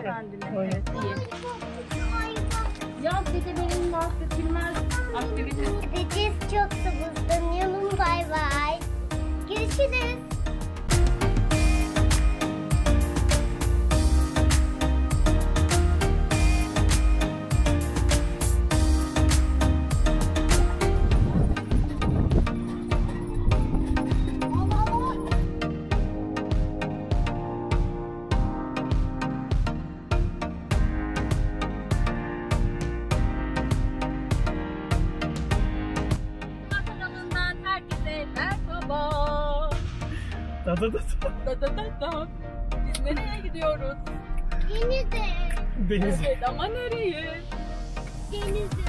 kendine. Evet, iyi. Ya dede benim bahsedilmez aktivite. Gideceğiz, çok sabırsızlanıyorum. Bay bay. Görüşürüz. Biz nereye gidiyoruz? Denize. Denize. Evet ama nereye? Denize.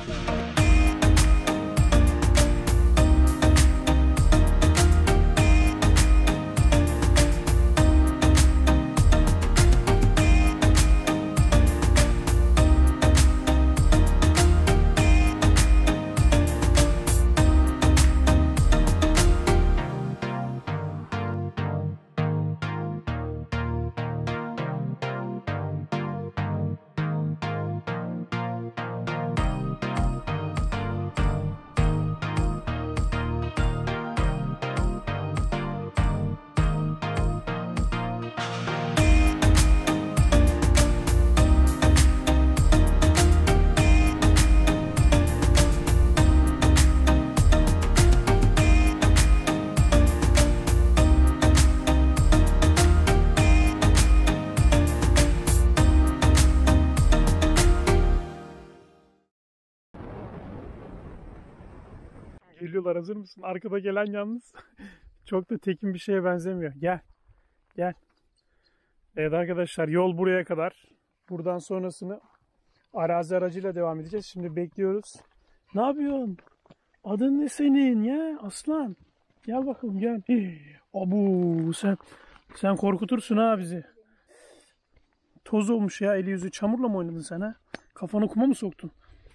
Geliyorlar, hazır mısın? Arkada gelen yalnız çok da tekin bir şeye benzemiyor. Gel. Gel. Evet arkadaşlar, yol buraya kadar. Buradan sonrasını arazi aracıyla devam edeceğiz. Şimdi bekliyoruz. Ne yapıyorsun? Adın ne senin ya aslan? Gel bakalım gel. Abu sen korkutursun ha bizi. Toz olmuş ya, eli yüzü çamurla mı oynadın sen ha? Kafanı kuma mı soktun?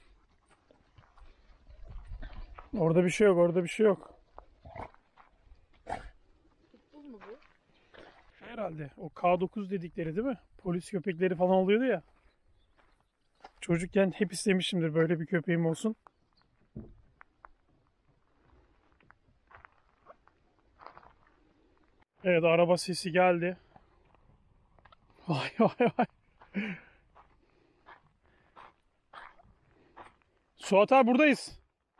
Orada bir şey yok, orada bir şey yok. Pitbull mu bu? Herhalde o K9 dedikleri değil mi? Polis köpekleri falan oluyordu ya. Çocukken hep istemişimdir böyle bir köpeğim olsun. Evet, araba sesi geldi. Vay vay vay. Suat abi, buradayız.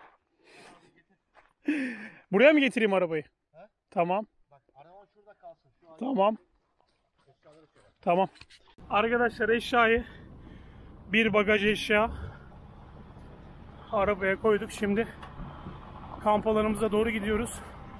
Buraya mı getireyim arabayı? He? Tamam. Bak araba şurada kalsın. Tamam. Tamam. Arkadaşlar, eşyayı, bir bagaj eşya arabaya koyduk. Şimdi kamp alanımıza doğru gidiyoruz.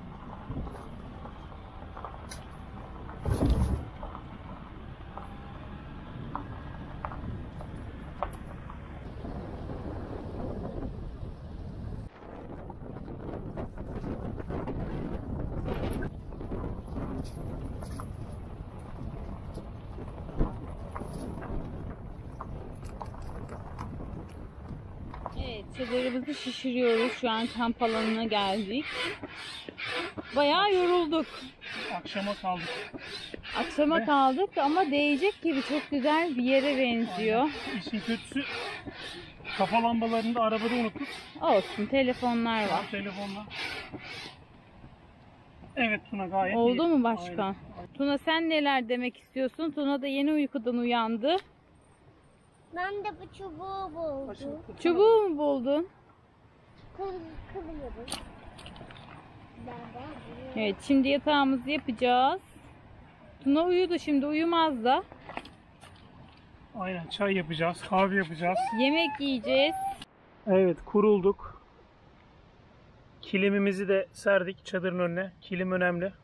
Evet, çadırımızı şişiriyoruz. Şu an kamp alanına geldik. Bayağı yorulduk. Akşama kaldık. Akşama kaldık ama değecek gibi çok güzel bir yere benziyor. İşin kötüsü, kafa lambalarını da arabada unuttuk. Olsun, telefonlar var. Telefonla. Evet Tuna, gayet iyi. Oldu mu başkan? Aynen. Tuna, sen neler demek istiyorsun? Tuna da yeni uykudan uyandı. Ben de bu çubuğu buldum. Çubuğu mu buldun? Kırıyoruz. Evet, şimdi yatağımızı yapacağız. Tuna uyudu, şimdi uyumaz da. Aynen, çay yapacağız, kahve yapacağız. Yemek yiyeceğiz. Evet, kurulduk. Kilimimizi de serdik çadırın önüne. Kilim önemli.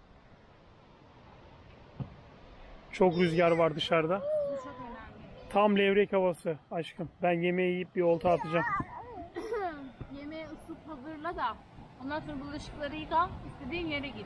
Çok rüzgar var dışarıda. Çok önemli. Tam levrek havası aşkım. Ben yemeği yiyip bir olta atacağım. Yemeği ısıt, hazırla da. Ondan sonra bulaşıkları yıka, istediğin yere git.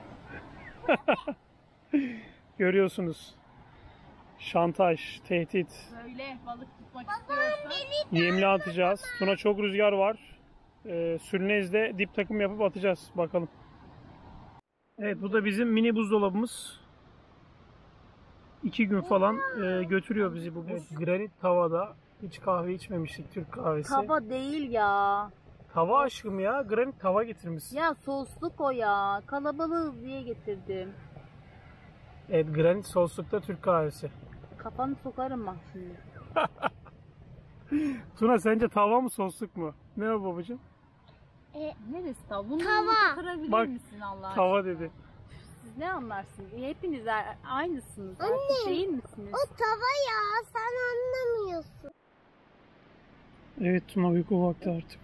Görüyorsunuz. Şantaj, tehdit. Böyle balık tutmak istiyorsan. Yemli atacağız. Tuna, çok rüzgar var. Sülnez'de dip takım yapıp atacağız. Bakalım. Evet, bu da bizim mini buzdolabımız. 2 gün falan götürüyor bizi bu buz. Evet, granit tavada hiç kahve içmemiştik, Türk kahvesi. Tava değil ya. Tava aşkım ya. Granit tava getirmişsin. Ya sosluk o ya. Kalabalığız diye getirdim. Evet, granit soslukta Türk kahvesi. Kafanı sokarım bak şimdi. Tuna sence tava mı sosluk mu? Ne o babacığım? Neresi tava? Bunu Tava. kırabilir Bak, misin Allah aşkına? Tava dedi. Siz ne anlarsınız? Hepiniz aynısınız. Anne. Artık değil misiniz? O tava ya, sen anlamıyorsun. Evet Tuna, uyku vakti artık.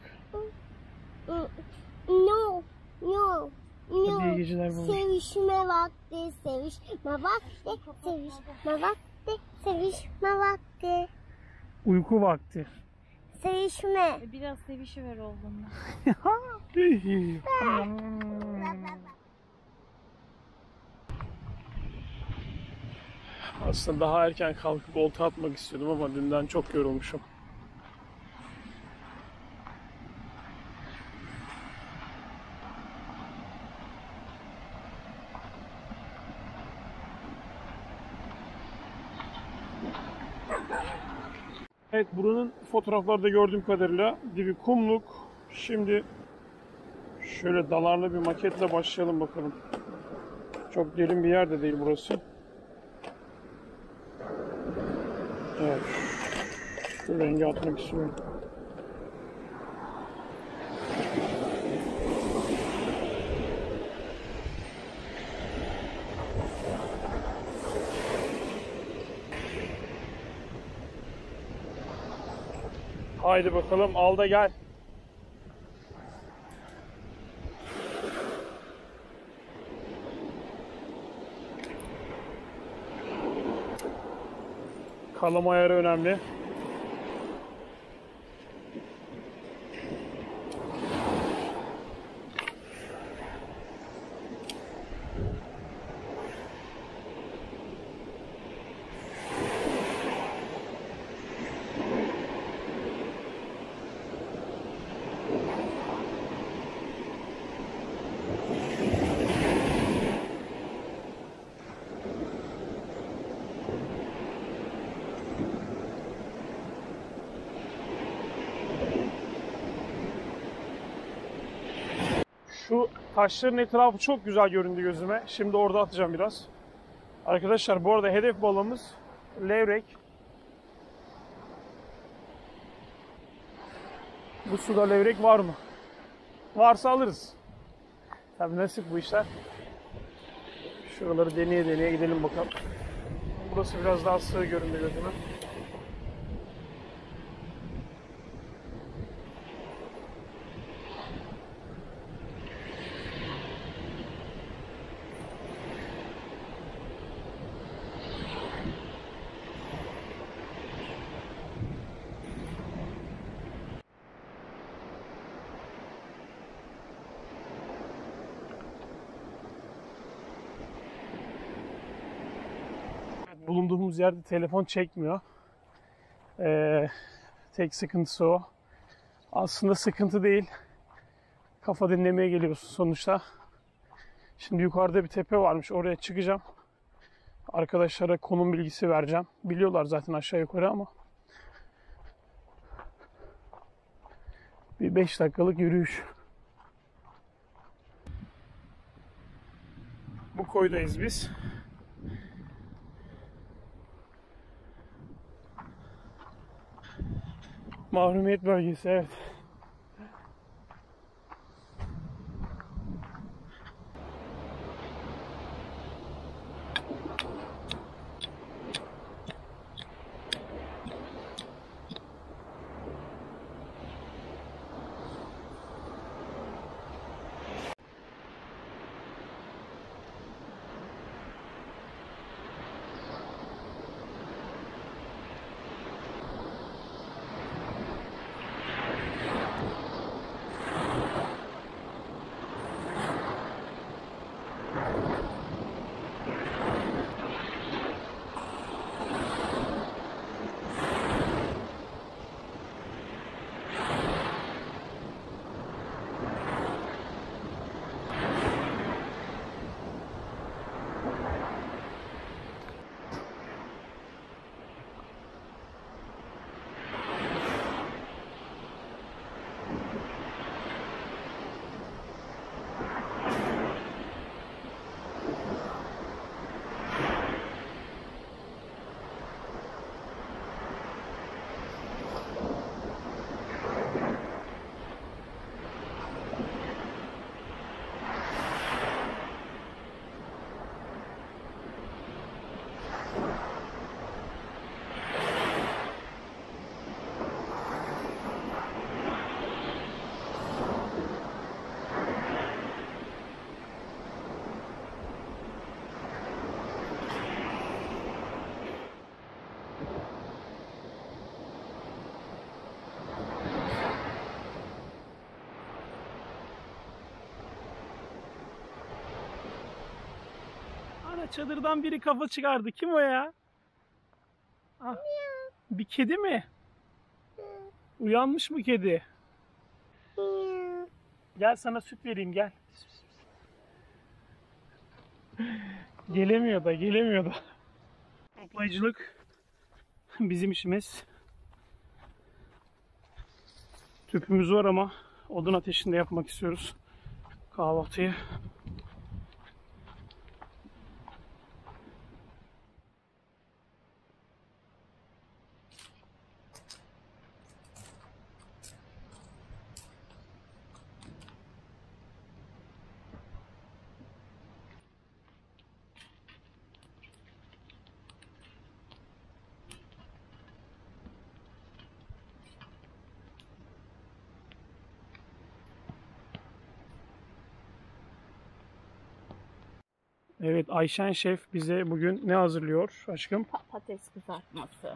No, no, no. Hadi iyi geceler babacığım. Sevişme vakti, sevişme vakti, sevişme vakti, sevişme vakti. Uyku vakti. Sevişme. Biraz sevişiver oğlum. Aslında daha erken kalkıp olta atmak istiyordum ama dünden çok yorulmuşum. Evet, buranın fotoğraflarda gördüğüm kadarıyla dibi kumluk. Şimdi şöyle dalarlı bir maketle başlayalım bakalım. Çok derin bir yer de değil burası. Evet. Şu rengi atmak istiyorum. Haydi bakalım, al da gel. Kalım ayarı önemli. Şu taşların etrafı çok güzel göründü gözüme. Şimdi orada atacağım biraz. Arkadaşlar bu arada hedef balığımız levrek. Bu suda levrek var mı? Varsa alırız. Tabii nasip bu işler. Şuraları deneye deneye gidelim bakalım. Burası biraz daha sığ göründü gözüme. Bulunduğumuz yerde telefon çekmiyor. Tek sıkıntısı o. Aslında sıkıntı değil. Kafa dinlemeye geliyorsun sonuçta. Şimdi yukarıda bir tepe varmış. Oraya çıkacağım. Arkadaşlara konum bilgisi vereceğim. Biliyorlar zaten aşağı yukarı ama. Bir 5 dakikalık yürüyüş. Bu koydayız biz. Mahrumiyet bölgesi, evet. Çadırdan biri kafa çıkardı. Kim o ya? Ah, bir kedi mi? Uyanmış mı kedi? Gel sana süt vereyim gel. Gelemiyor da. Toplayıcılık bizim işimiz. Tüpümüz var ama odun ateşinde yapmak istiyoruz kahvaltıyı. Evet, Ayşen Şef bize bugün ne hazırlıyor aşkım? Patates kızartması.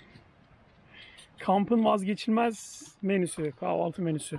Kampın vazgeçilmez menüsü, kahvaltı menüsü.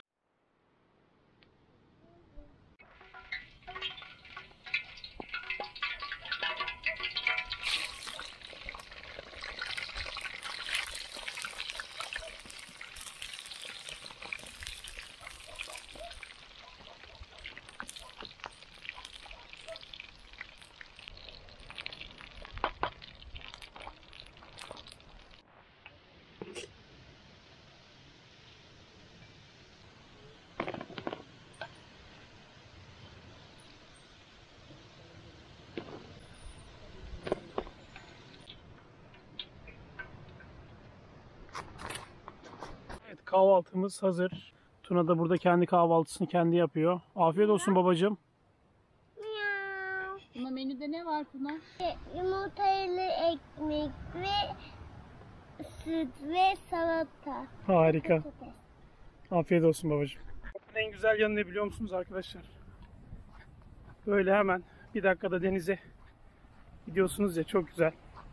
Evet, kahvaltımız hazır. Tuna da burada kendi kahvaltısını kendi yapıyor. Afiyet olsun babacığım. Miau. Buna menüde ne var Tuna? Yumurtalı ekmek ve süt ve salata. Harika. Patates. Afiyet olsun babacığım. En güzel yanı ne biliyor musunuz arkadaşlar? Böyle hemen bir dakikada denize gidiyorsunuz ya, çok güzel.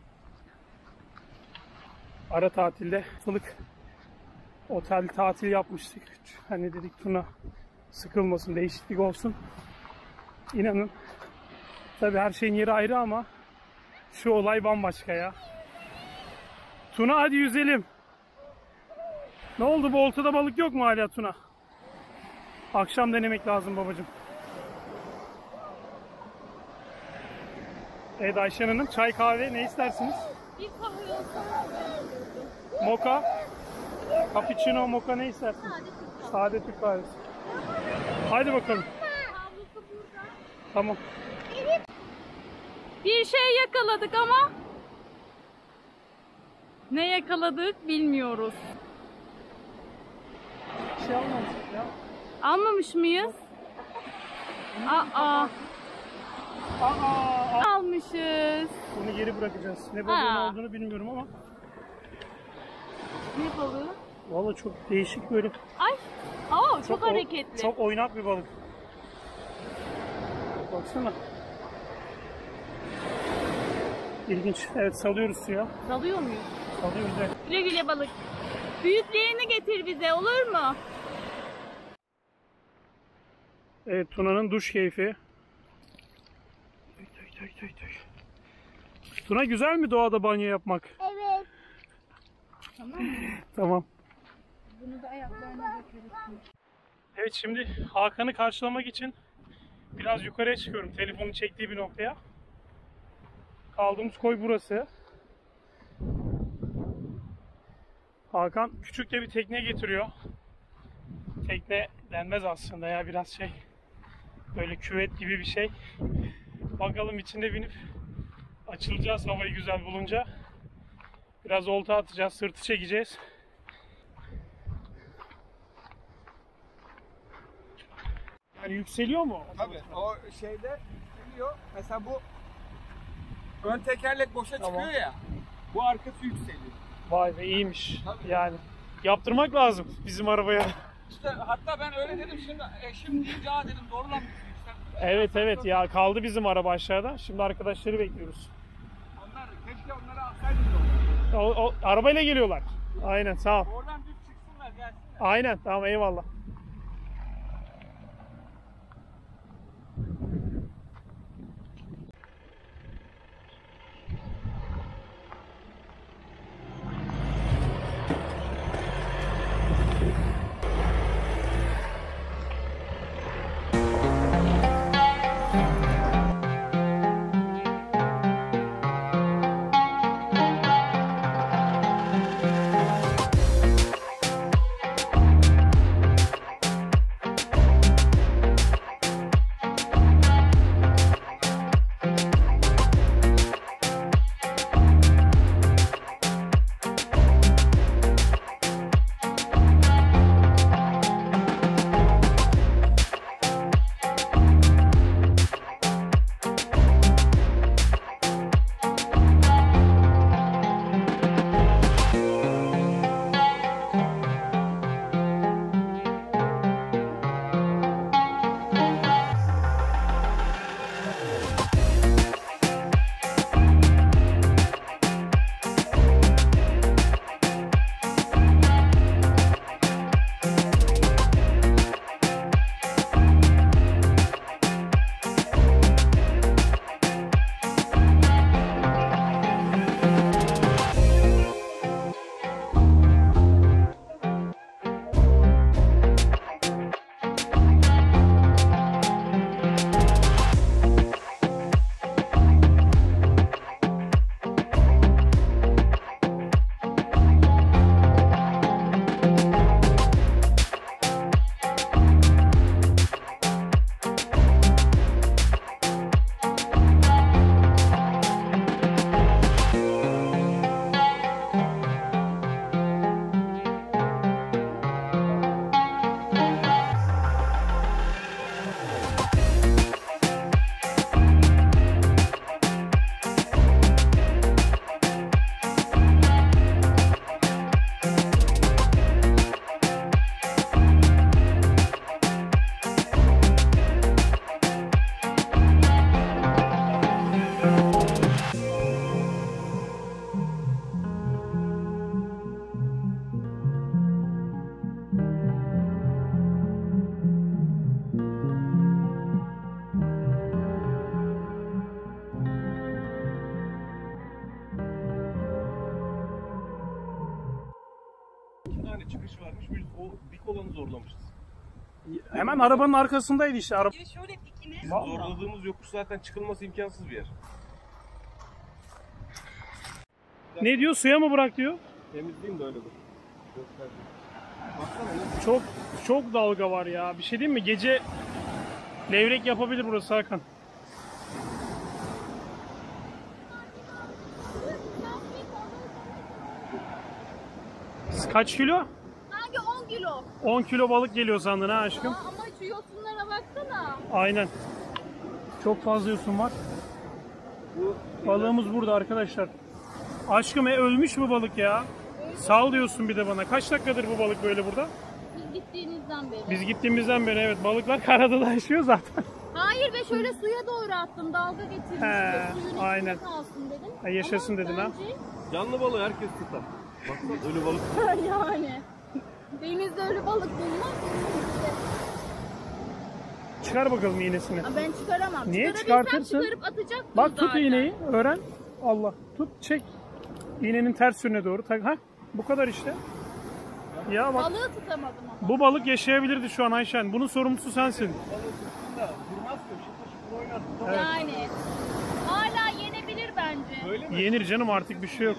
Ara tatilde haftalık otel tatil yapmıştık. Hani dedik Tuna sıkılmasın, değişiklik olsun. İnanın tabii her şeyin yeri ayrı ama şu olay bambaşka ya. Tuna hadi yüzelim. Ne oldu, bu oltada balık yok mu hala Tuna? Akşam denemek lazım babacığım. Evet Ayşen Hanım, çay kahve ne istersiniz? Bir kahve olsa. Moka, cappuccino, moka ne istersiniz? Sade Türk kahvesi. Hadi bakalım. Tamam. Bir şey yakaladık ama ne yakaladık bilmiyoruz. Bir şey almamıştık ya. Almamış mıyız? Aa, almışız. Bunu geri bırakacağız. Ne balığın Aa. olduğunu bilmiyorum ama. Ne balığı? Vallahi çok değişik böyle. Ay, çok hareketli. Çok oynak bir balık. Baksana. İlginç. Evet, salıyoruz suya. Dalıyor muyuz? Salıyoruz evet. Güle güle balık. Büyüklerini getir bize, olur mu? Evet, Tuna'nın duş keyfi. Tuna, güzel mi doğada banyo yapmak? Evet. Tamam. Bunu da ayaklarına dökeriz. Evet, şimdi Hakan'ı karşılamak için biraz yukarıya çıkıyorum. Telefonun çektiği bir noktaya. Kaldığımız koy burası. Hakan küçük de bir tekne getiriyor. Tekne denmez aslında ya, biraz şey. Böyle küvet gibi bir şey. Bakalım içinde binip açılacağız havayı güzel bulunca. Biraz olta atacağız, sırtı çekeceğiz. Yani yükseliyor mu? Tabii o şeyde yükseliyor. Mesela bu ön tekerlek boşa Tamam. çıkıyor ya. Bu arkası yükseliyor. Vay be, iyiymiş. Tabii. Yani yaptırmak lazım bizim arabaya. İşte hatta ben öyle dedim, şimdi eşim deyince dedim doğrulanmış. Evet ya, kaldı bizim araba aşağıda. Şimdi arkadaşları bekliyoruz. Onlar keşke onları alsaydınız orada. O arabayla geliyorlar. Aynen, sağ ol. Oradan düz çıksınlar gelsinler. Aynen, tamam, eyvallah. tane çıkış varmış. Biz o dik olanı zorlamışız. Hemen arabanın arkasındaydı işte. Şöyle dikine. Zorladığımız yokuş zaten çıkılması imkansız bir yer. Ne diyor? Suya mı bırak diyor? Temizleyeyim de öyle dur. Çok dalga var ya. Bir şey diyeyim mi? Gece levrek yapabilir burası Hakan. Kaç kilo? Hangi 10 kilo? 10 kilo balık geliyor sandın ha aşkım? Ama şu yosunlara baksana. Aynen. Çok fazla yosun var. Balığımız burada arkadaşlar. Aşkım ölmüş mü balık ya? Sal diyorsun bir de bana. Kaç dakikadır bu balık böyle burada? Biz gittiğinizden beri. Biz gittiğimizden beri evet. Balıklar karada da yaşıyor zaten. Hayır be, şöyle suya doğru attım. Dalga getirmiştim. He, Suyun aynen. içinde kalsın dedim. Ha, yaşasın Ama dedin ha. bence- Canlı balığı herkes tutar. Baksana ölü balık. Yani. Denizde öyle balık bulmaz. Çıkar bakalım iğnesini. Ha, ben çıkaramam. Niye? Çıkarabilsem Çıkartırsın. çıkarıp atacaktım Bak tut zaten. iğneyi. Öğren. Allah. Tut çek. İğnenin ters yönüne doğru. Ha, bu kadar işte. Ya bak. Balığı tutamadım ama. Bu balık yaşayabilirdi şu an Ayşen. Bunun sorumlusu sensin. Durmaz ki. Şıkır şıkır oynar. Yani. Hala yenebilir bence. Öyle mi? Yenir canım, artık bir şey yok.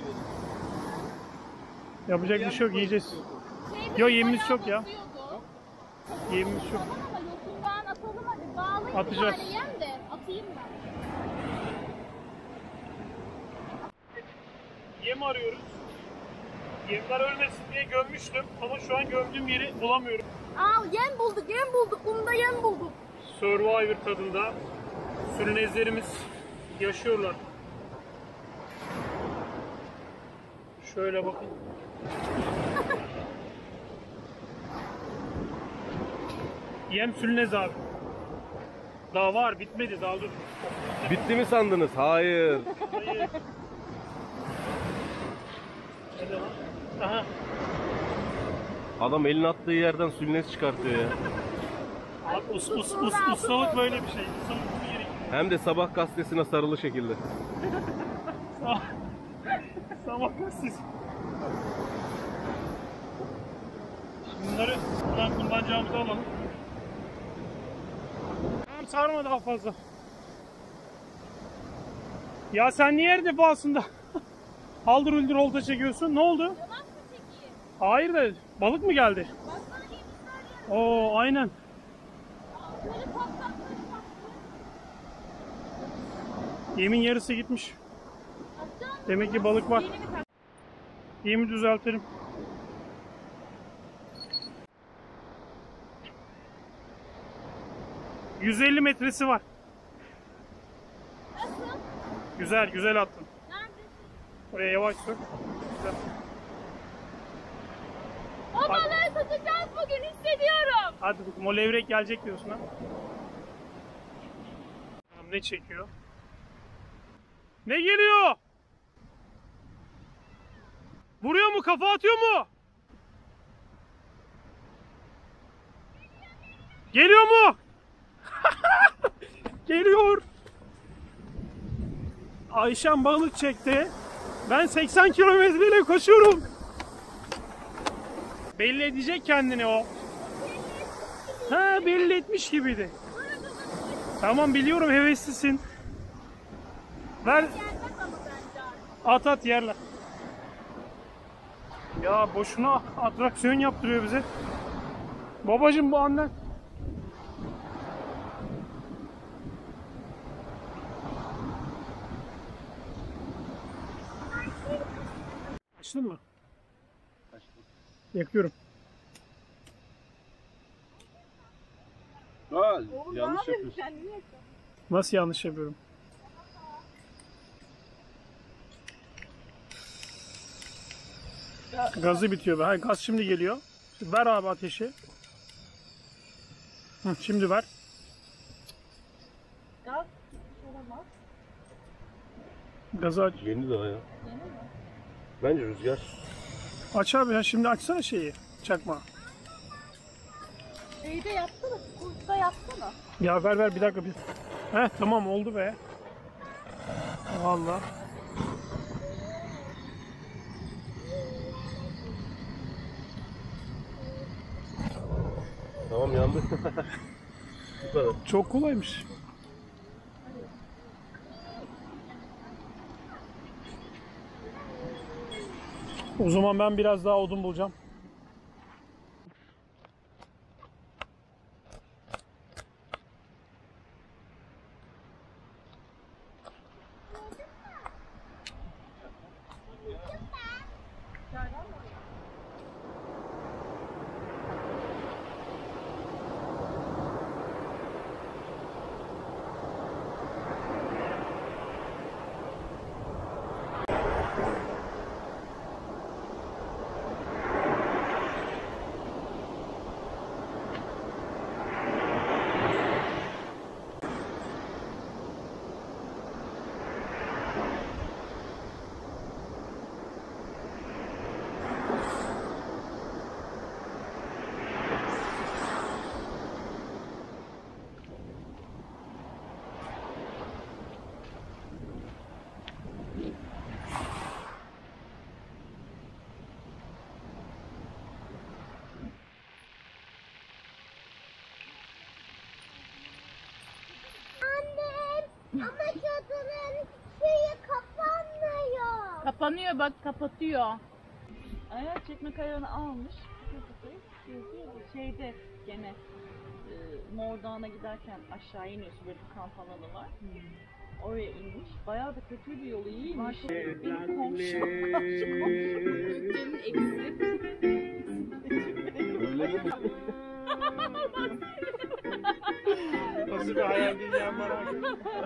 Yapacak bir şey yok, yiyeceğiz. Şeyde Yo, yemimiz bayağı çok ya. batıyordu. Yemimiz çok. Tamam ama yosundan atalım hadi. Bağlayın Atacağız. bir tane yem de atayım ben. Yem arıyoruz. Yemler ölmesin diye gömmüştüm ama şu an gömdüğüm yeri bulamıyorum. Aa, yem bulduk. Bunda yem bulduk. Survivor tadında sürünezlerimiz yaşıyorlar. Şöyle bakın. Yem sülnez abi. Daha var, bitmedi, daha dur. Bitti mi sandınız? Hayır. Hayır. Hadi lan. Aha. Adam elini attığı yerden sülnes çıkartıyor ya. Bak ustalık böyle bir şey. Ustalık bu gerekiyor. Hem de sabah gazetesine sarılı şekilde. Sabah gazetesi. Şimdi bunları buradan kullanacağımızı alalım. Tamam, sarma daha fazla. Ya sen niye her defasında haldır uldur olta çekiyorsun? Ne oldu? Yalan mı çekeyim? Hayır da balık mı geldi? Baksana yemişler ya. Oo, aynen. Böyle patlatları Yemin yarısı gitmiş. patlatacağım. Demek ki balık var. Yeni bir tak. Yemi düzeltelim. ...150 metresi var. Nasıl? Güzel, güzel attın. Neredesin? Oraya yavaş sür. Güzel. O balığı tutacağız bugün, hissediyorum. Hadi bakalım, o levrek gelecek diyorsun ha. Tamam, ne çekiyor? Ne geliyor? Vuruyor mu? Kafa atıyor mu? Geliyor mu? Geliyor. Ayşen balık çekti. Ben 80 kilometreyle koşuyorum. Belli edecek kendini o. Ha, belli etmiş gibiydi. Tamam, biliyorum, heveslisin. Ver. Gelmez ama bence. At yerler. Ya boşuna atraksiyon yaptırıyor bize. Babacım, bu annen. Açtın mı? Yakıyorum. Ha, yanlış yapıyorsun. Nasıl yanlış yapıyorum? Gazı bitiyor be. Hayır, gaz şimdi geliyor. Şimdi ver abi ateşi. Hı, şimdi ver. Gaz. Gazı aç. Yeni daha ya. Bence rüzgar. Aç abi ya, şimdi açsana şeyi. Çakma. Şeyde yapsana. Kurtta yapsana. Ya ver bir dakika bir. Heh, tamam oldu be. Vallahi. Tamam yandı. Bu kadar. Çok kolaymış. O zaman ben biraz daha odun bulacağım. Ama çadırın şeyi kapanmıyor. Kapanıyor bak, kapatıyor. Ayak çekme kayağını almış. Şeyde gene Mor Dağı'na giderken aşağı iniyorsun, böyle bir kamp alanı var. Oraya inmiş. Bayağı da kötü bir yolu, iyiymiş. Benim komşum. Ülkenin eksi. Öyle mi? Nasıl bir hayal dünyam var abi.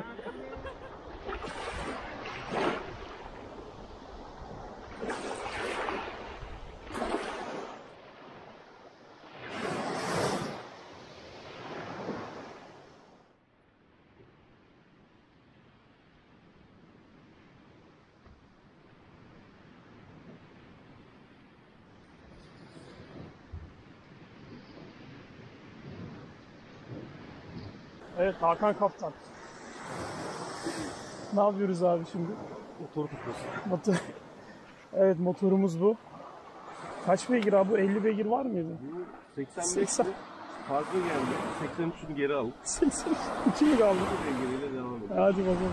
Evet, Hakan Kaptan. Ne yapıyoruz abi şimdi? Motor tutması. Motor. Evet, motorumuz bu. Kaç beygir abi? Bu 50 beygir var mıydı? 85 80. fazla geldi. 83'ünü geri aldık. 82 mi kaldı? Bu beygiriyle devam edelim. Hadi bakalım.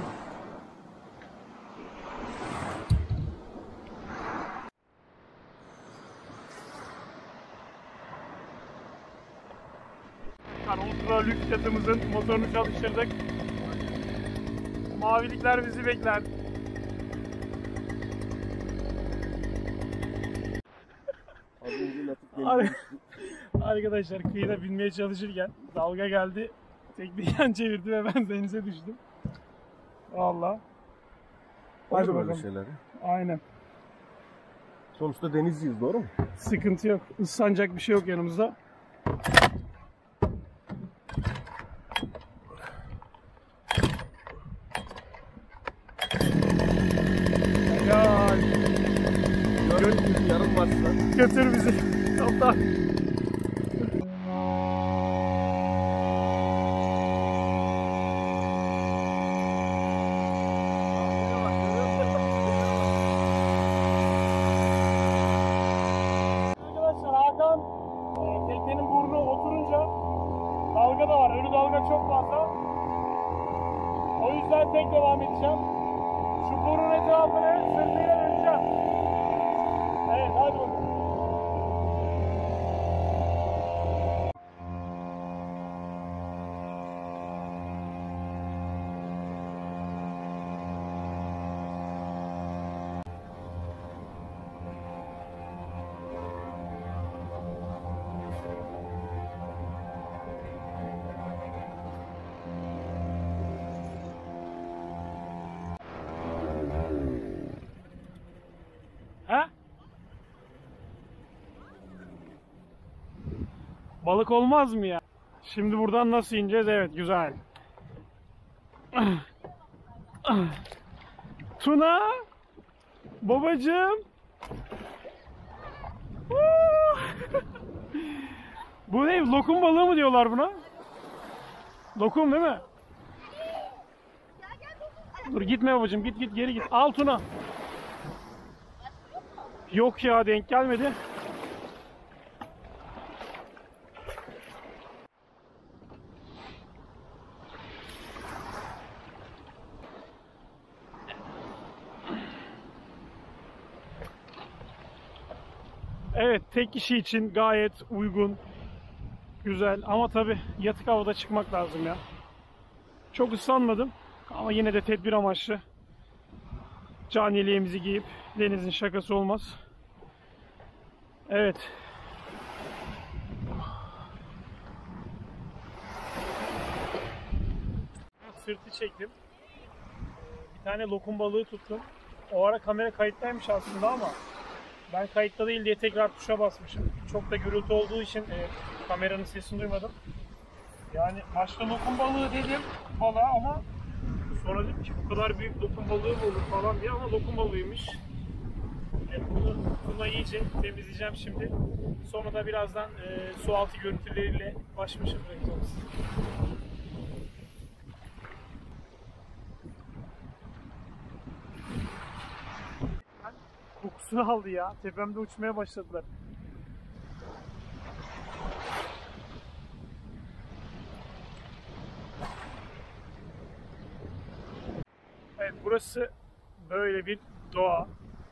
Ultra lüks yatımızın motorunu çalıştırdık. Mavilikler bizi bekler. Az önce latif Arkadaşlar kıyıda binmeye çalışırken dalga geldi. Tekneyi yan çevirdi ve ben denize düştüm. Vallahi. Hadi böyle bakalım. şeyler. Aynen. Sonuçta denizciyiz, doğru mu? Sıkıntı yok. Islanacak bir şey yok yanımızda. Ya Yarım varsa. götür bizi. Allah. Arkadaşlar Hakan teknenin burnu oturunca dalga da var. Ölü dalga çok fazla. O yüzden tek devam edeceğim. Şu burun etrafını sırtıyla döneceğim. Evet, hadi bakalım. Ha? Balık olmaz mı ya? Şimdi buradan nasıl ineceğiz? Evet, güzel. Tuna! Babacığım! Bu ne? Lokum balığı mı diyorlar buna? Lokum değil mi? Dur gitme babacığım, git geri git. Al Tuna. Yok ya, denk gelmedi. Evet, tek kişi için gayet uygun, güzel ama tabi yatık havada çıkmak lazım ya. Çok ıslanmadım ama yine de tedbir amaçlı can yeleğimizi giyip, denizin şakası olmaz. Evet. Sırtı çektim. Bir tane lokum balığı tuttum. O ara kamera kayıttaymış aslında ama ben kayıtta değil diye tekrar tuşa basmışım. Çok da gürültü olduğu için kameranın sesini duymadım. Yani başta lokum balığı dedim balığa ama sonra dedim ki bu kadar büyük lokum balığı mı olur falan diye, ama lokum balığıymış. Bunu iyice temizleyeceğim şimdi. Sonra da birazdan su altı görüntüleriyle baş başa bırakacağız. Kokusunu aldı ya. Tepemde uçmaya başladılar. Evet, burası böyle bir doğa.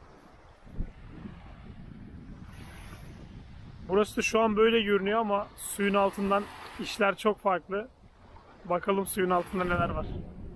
Burası da şu an böyle görünüyor ama suyun altından işler çok farklı. Bakalım suyun altında neler var.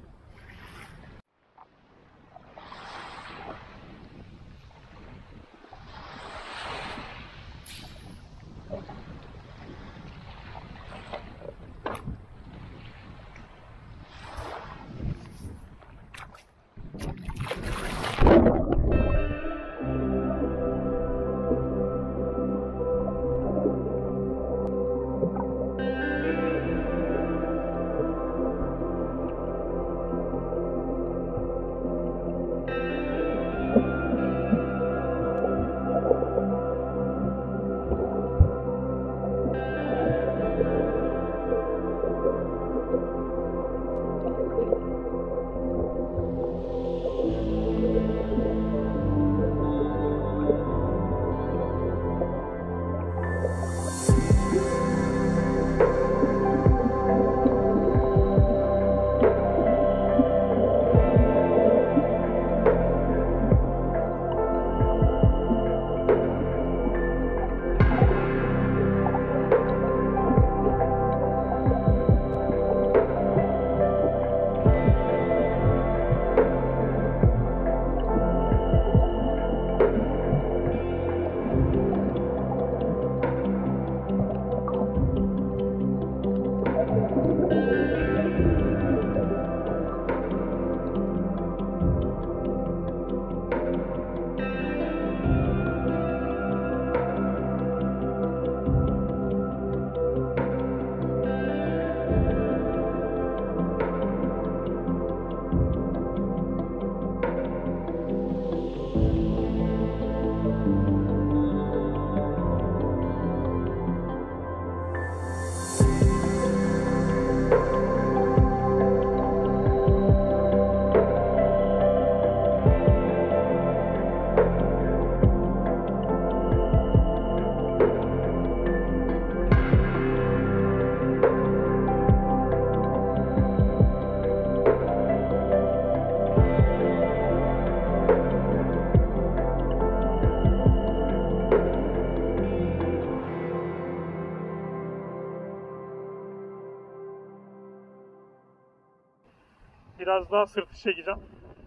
Biraz daha sırtı çekeceğim.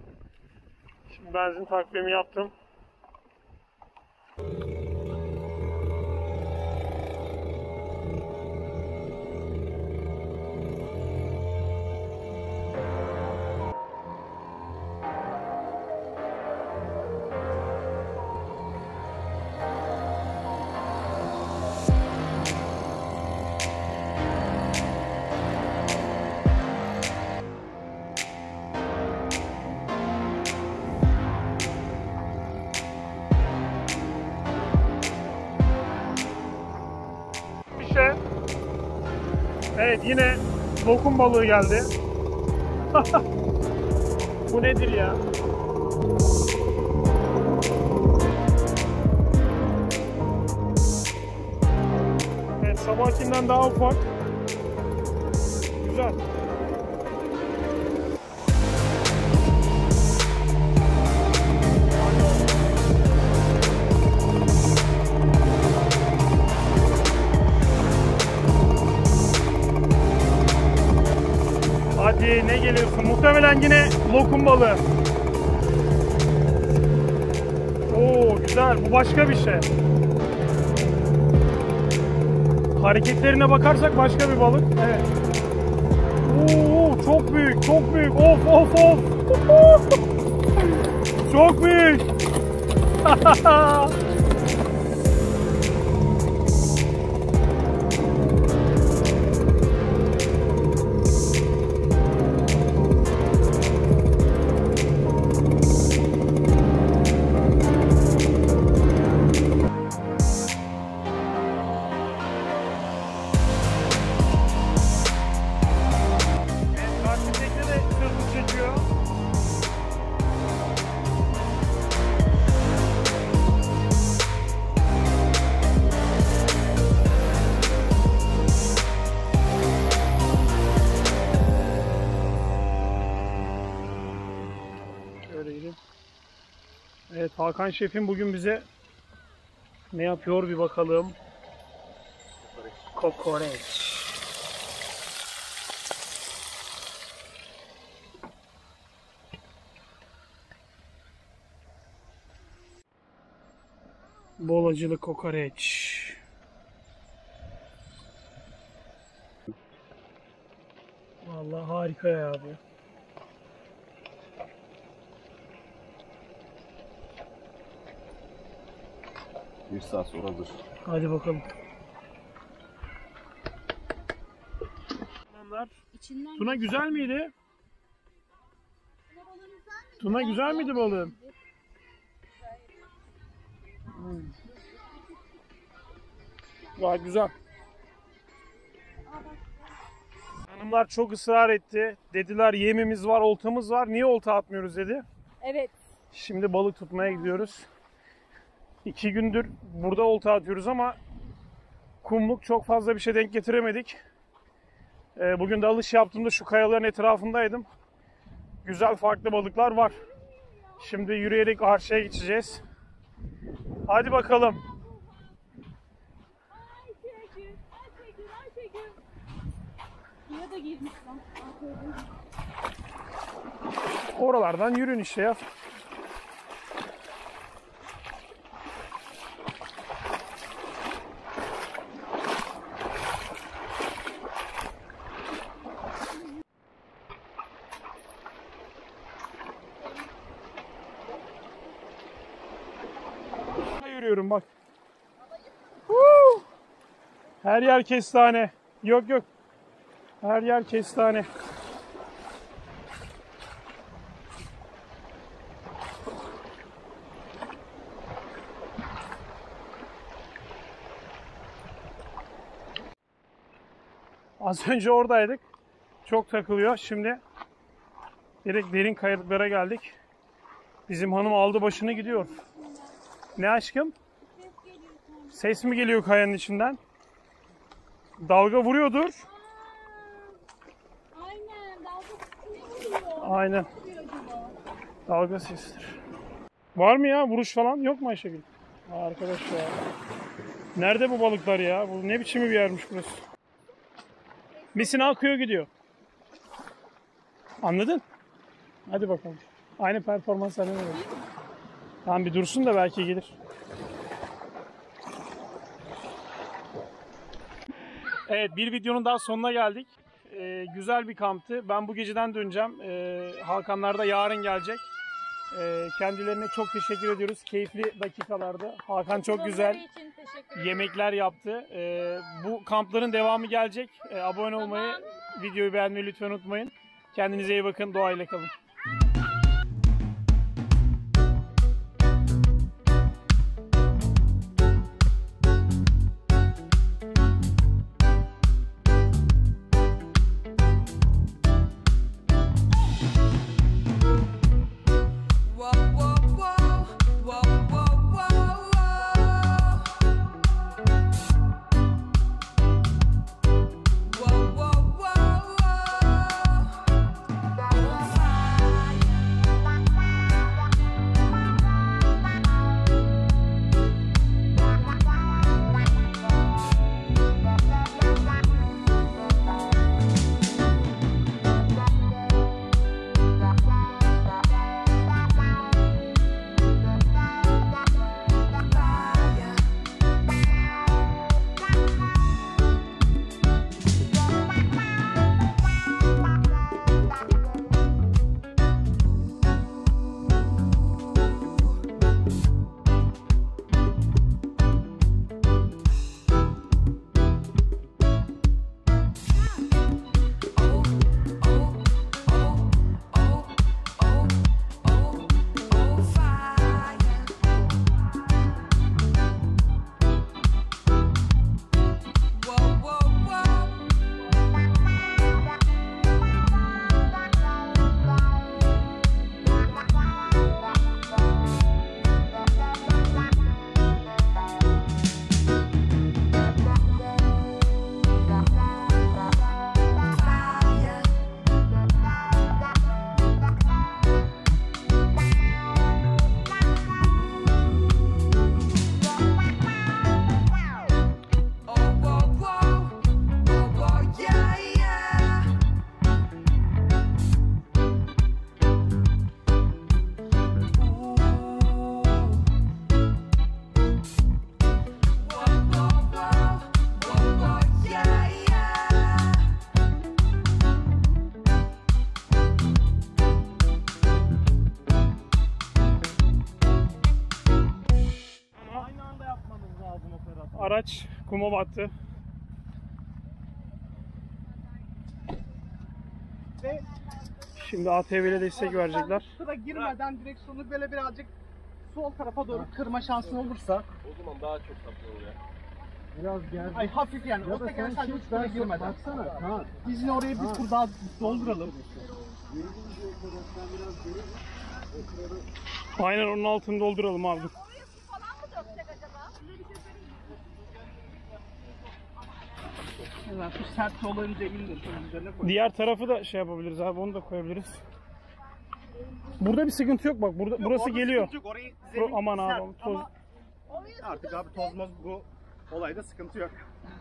Şimdi benzin takviyemi yaptım. Evet, yine lokum balığı geldi. Bu nedir ya? Evet, sabahkinden daha ufak. Güzel. Hadi ne geliyorsun? Muhtemelen yine lokum balığı. Oo güzel. Bu başka bir şey. Hareketlerine bakarsak başka bir balık. Evet. Oo çok büyük, çok büyük. Of of of. Çok büyük. Evet, Hakan Şef'im bugün bize ne yapıyor bir bakalım. Kokoreç. Bol acılı kokoreç. Vallahi harika ya abi. Bir saat sonradır. Hadi bakalım. Tuna güzel miydi? Tuna güzel miydi balığın? Gayet güzel. Hanımlar çok ısrar etti. Dediler yemimiz var, oltamız var. Niye olta atmıyoruz dedi. Evet. Şimdi balık tutmaya gidiyoruz. 2 gündür burada olta atıyoruz ama kumluk çok fazla bir şey denk getiremedik. Bugün de alış yaptığımda şu kayaların etrafındaydım. Güzel farklı balıklar var. Şimdi yürüyerek karşıya geçeceğiz. Hadi bakalım. Suya da girmiş lan. Oralardan yürüyün işte ya. Yürüyorum bak. Her yer kestane. Yok yok. Her yer kestane. Az önce oradaydık. Çok takılıyor. Şimdi direkt derin kayalıklara geldik. Bizim hanım aldı başını gidiyor. Ne aşkım? Ses mi geliyor kayanın içinden? Dalga vuruyordur. Aynen. Dalga vuruyor. Aynen. Dalga sesidir. Var mı ya vuruş falan? Yok mu Ayşegül? Arkadaş ya. Nerede bu balıklar ya? Bu ne biçim bir yermiş burası? Misina akıyor gidiyor. Anladın? Hadi bakalım. Aynı performans sende de var. Tamam bir dursun da belki gelir. Evet bir videonun daha sonuna geldik. Güzel bir kamptı. Ben bu geceden döneceğim. Hakanlar da yarın gelecek. Kendilerine çok teşekkür ediyoruz. Keyifli dakikalardı. Hakan çok güzel yemekler yaptı. Bu kampların devamı gelecek. Abone olmayı, videoyu beğenmeyi lütfen unutmayın. Kendinize iyi bakın. Doğayla kalın. Araç kuma battı. Ve Şimdi ATV'le destek verecekler. sıra girmeden direksiyonu böyle birazcık sol tarafa doğru kırma şansın olursa. O zaman daha çok tatlı oluyor. Biraz gel. Ay hafif yani. O teker sadece üst tura girmeden. Baksana. Ha. Biz yine oraya bir tur daha dolduralım. Aynen onun altını dolduralım abi. Dur. Evet, şu sert yol önce indir. Şöyle üzerine koy. Diğer tarafı da şey yapabiliriz abi, onu da koyabiliriz. Burada bir sıkıntı yok bak. Burada burası Orada geliyor. sıkıntı yok, orayı zemin Aman sert abi, toz. ama artık abi tozmaz bu olayda sıkıntı yok.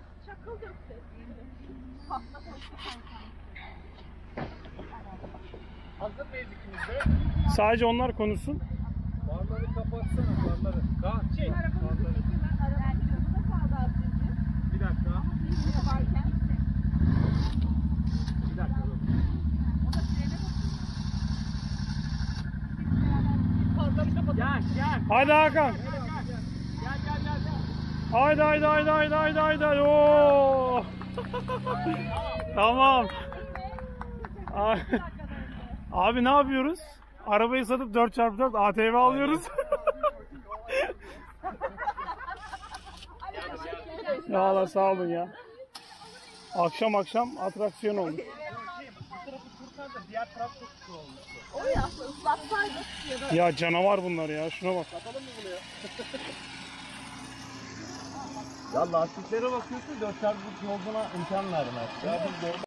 Hazır mıyız ikimiz de? Sadece onlar konuşsun. Barları kapatsana barları. Kaan çek. Bir dakika. Bir dakika dur. Gel gel. Haydi Hakan. Gel gel gel. Haydi haydi haydi haydi haydi haydi. Oo. Tamam. Abi ne yapıyoruz? Arabayı satıp 4x4 ATV alıyoruz. Ya Allah sağ olun ya. Akşam akşam atraksiyon oldu. Diğer taraf çok sıkı olmuş. Ya canavar bunlar ya. Şuna bak. Ya lastiklere bakıyorsun 4x4 yolcuna imkan vermez. Ya biz